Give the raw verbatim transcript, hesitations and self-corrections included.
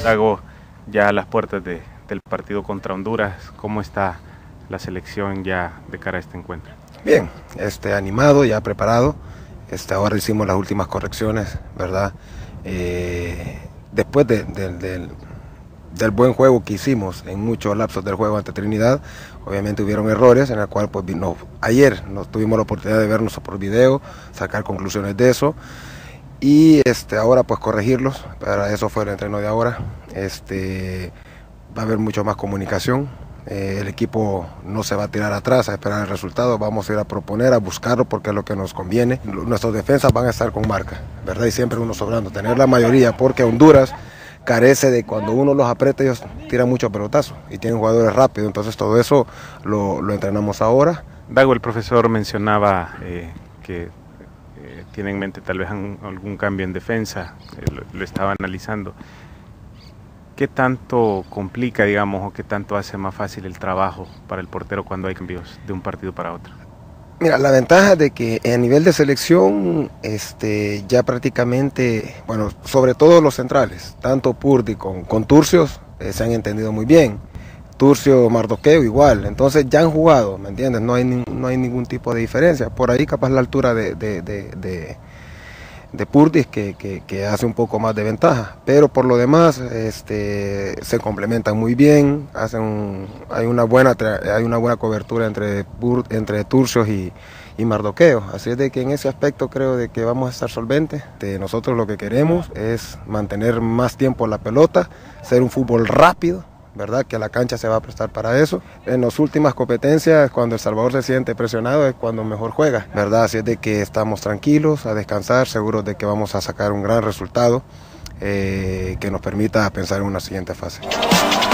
Dago, ya a las puertas de, del partido contra Honduras, ¿cómo está la selección ya de cara a este encuentro? Bien, este, animado, ya preparado. Este, ahora hicimos las últimas correcciones, ¿verdad? Eh, después de, de, de, del buen juego que hicimos en muchos lapsos del juego ante Trinidad, obviamente hubieron errores en el cual pues, no, ayer nos tuvimos la oportunidad de vernos por video, sacar conclusiones de eso y este, ahora pues corregirlos. Para eso fue el entreno de ahora. Este, va a haber mucho más comunicación. Eh, el equipo no se va a tirar atrás a esperar el resultado, vamos a ir a proponer, a buscarlo porque es lo que nos conviene. Nuestras defensas van a estar con marca, ¿verdad? Y siempre uno sobrando, tener la mayoría, porque Honduras carece de cuando uno los aprieta, ellos tiran mucho pelotazo y tienen jugadores rápidos, entonces todo eso lo, lo entrenamos ahora. Dago, el profesor mencionaba eh, que eh, tiene en mente tal vez un, algún cambio en defensa, eh, lo, lo estaba analizando. ¿Qué tanto complica, digamos, o qué tanto hace más fácil el trabajo para el portero cuando hay cambios de un partido para otro? Mira, la ventaja de que a nivel de selección, este, ya prácticamente, bueno, sobre todo los centrales, tanto Purdy con, con Turcios, eh, se han entendido muy bien. Turcio, Mardoqueo igual, entonces ya han jugado, ¿me entiendes? No hay, no hay ningún tipo de diferencia. Por ahí capaz la altura de... de, de, de de Purdis que, que, que hace un poco más de ventaja, pero por lo demás este, se complementan muy bien, hacen, hay, una buena, hay una buena cobertura entre, entre Turcios y, y Mardoqueo, así es de que en ese aspecto creo de que vamos a estar solventes. De nosotros lo que queremos es mantener más tiempo la pelota, ser un fútbol rápido, ¿verdad? Que la cancha se va a prestar para eso. En las últimas competencias, cuando El Salvador se siente presionado, es cuando mejor juega, ¿verdad? Así es de que estamos tranquilos, a descansar, seguros de que vamos a sacar un gran resultado eh, que nos permita pensar en una siguiente fase.